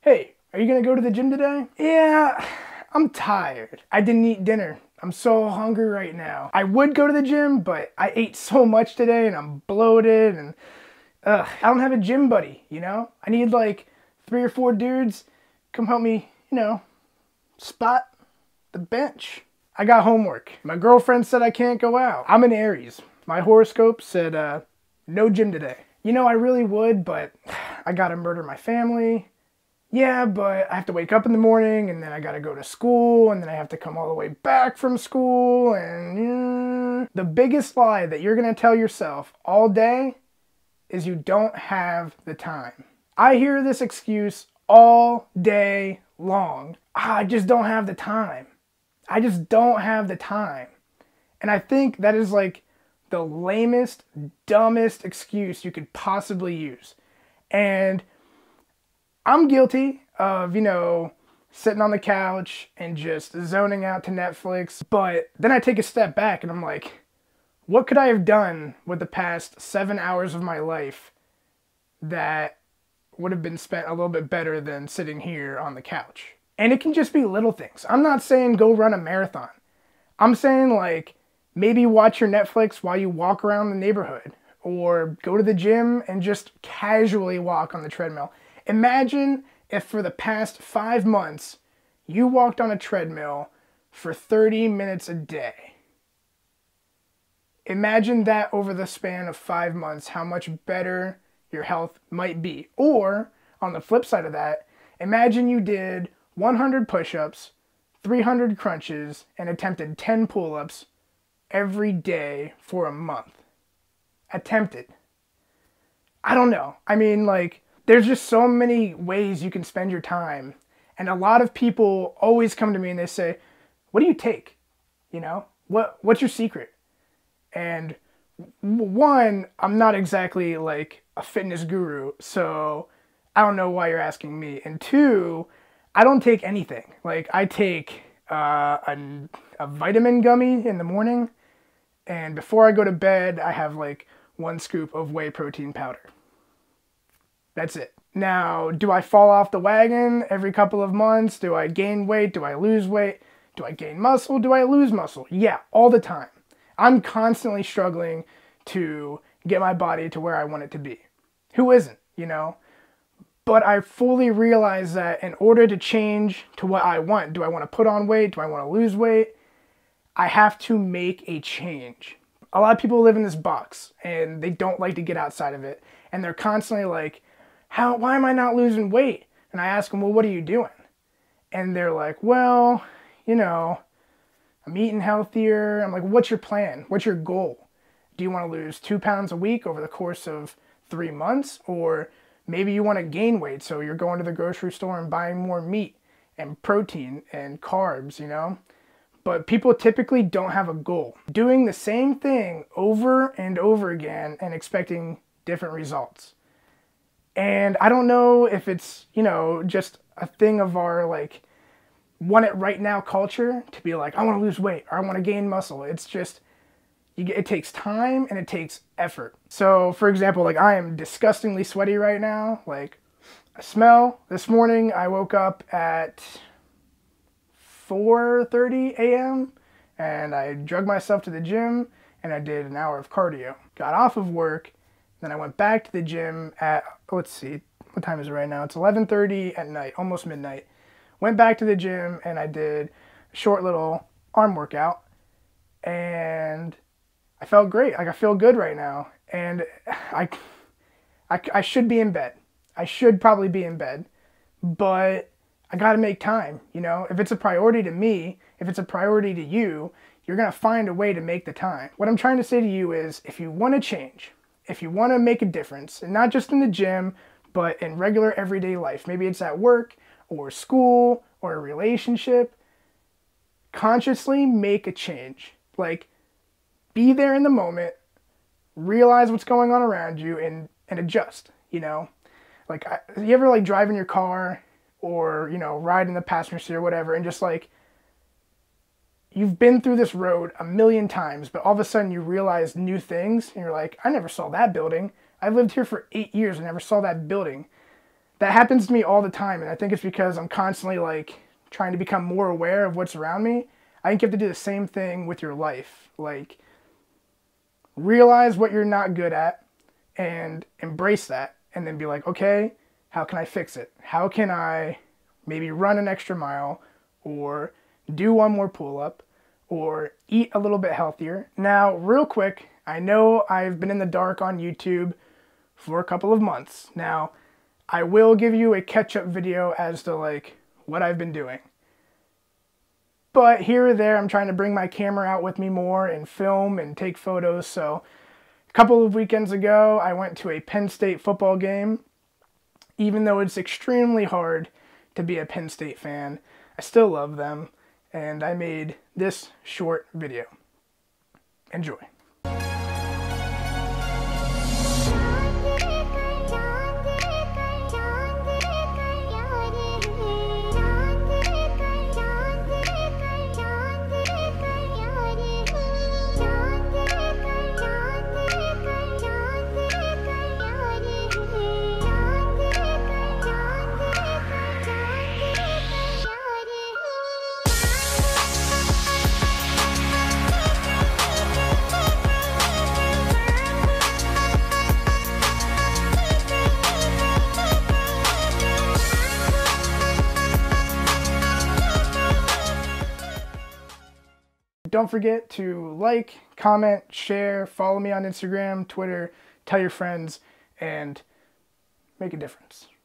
Hey, are you gonna go to the gym today? Yeah, I'm tired. I didn't eat dinner. I'm so hungry right now. I would go to the gym, but I ate so much today and I'm bloated and I don't have a gym buddy, you know? I need like 3 or 4 dudes come help me, spot the bench. I got homework. My girlfriend said I can't go out. I'm an Aries. My horoscope said no gym today. I really would, but I gotta murder my family. Yeah, but I have to wake up in the morning and then I gotta go to school and then I have to come all the way back from school and the biggest lie that you're gonna tell yourself all day is you don't have the time. I hear this excuse all day long. I just don't have the time. I just don't have the time. And I think that is like the lamest, dumbest excuse you could possibly use. And I'm guilty of, sitting on the couch and just zoning out to Netflix. But then I take a step back and I'm like, what could I have done with the past 7 hours of my life that would have been spent a little bit better than sitting here on the couch? And it can just be little things. I'm not saying go run a marathon. I'm saying like maybe watch your Netflix while you walk around the neighborhood or go to the gym and just casually walk on the treadmill. Imagine if for the past 5 months you walked on a treadmill for 30 minutes a day. Imagine that over the span of 5 months, how much better your health might be. Or, on the flip side of that, imagine you did 100 push-ups, 300 crunches, and attempted 10 pull-ups every day for a month. Attempted. I don't know. I mean, there's just so many ways you can spend your time. And a lot of people always come to me and they say, what do you take? What's your secret? And one, I'm not exactly like a fitness guru, so I don't know why you're asking me. And two, I don't take anything. I take a vitamin gummy in the morning, and before I go to bed, I have 1 scoop of whey protein powder. That's it. Now, do I fall off the wagon every couple of months? Do I gain weight? Do I lose weight? Do I gain muscle? Do I lose muscle? Yeah, all the time. I'm constantly struggling to get my body to where I want it to be. Who isn't, But I fully realize that in order to change to what I want, do I want to put on weight? Do I want to lose weight? I have to make a change. A lot of people live in this box and they don't like to get outside of it. And they're constantly like, why am I not losing weight? And I ask them, well, what are you doing? And they're like, well, I'm eating healthier. I'm like, what's your plan? What's your goal? Do you want to lose 2 pounds a week over the course of 3 months? Or maybe you want to gain weight, so you're going to the grocery store and buying more meat and protein and carbs, But people typically don't have a goal. Doing the same thing over and over again and expecting different results. And I don't know if it's, just a thing of our want it right now culture to be like, I want to lose weight or I want to gain muscle. It's just, it takes time and it takes effort. So for example, I am disgustingly sweaty right now. I smell. This morning I woke up at 4:30 a.m. and I drugged myself to the gym and I did an hour of cardio. Got off of work, then I went back to the gym at, let's see, what time is it right now? It's 11:30 at night, almost midnight. Went back to the gym and I did a short little arm workout and I felt great. I feel good right now. And I should be in bed. I should probably be in bed, but I got to make time. If it's a priority to me, if it's a priority to you, you're going to find a way to make the time. What I'm trying to say to you is if you want to change, if you want to make a difference, and not just in the gym, but in regular everyday life, maybe it's at work or school or a relationship, consciously make a change. Be there in the moment, realize what's going on around you and adjust, You ever drive in your car or, ride in the passenger seat or whatever and just you've been through this road a million times, but all of a sudden you realize new things and you're like, I never saw that building. I've lived here for 8 years and never saw that building. that happens to me all the time, and I think it's because I'm constantly like trying to become more aware of what's around me. I think you have to do the same thing with your life. Like, realize what you're not good at and embrace that, and then be like, okay, how can I fix it? How can I maybe run an extra mile, or do one more pull-up, or eat a little bit healthier? Now, real quick, I know I've been in the dark on YouTube for a couple of months. Now, I will give you a catch-up video as to like what I've been doing. But here or there, I'm trying to bring my camera out with me more and film and take photos. So a couple of weekends ago, I went to a Penn State football game. Even though it's extremely hard to be a Penn State fan, I still love them, and I made this short video. Enjoy. Don't forget to like, comment, share, follow me on Instagram, Twitter, tell your friends, and make a difference.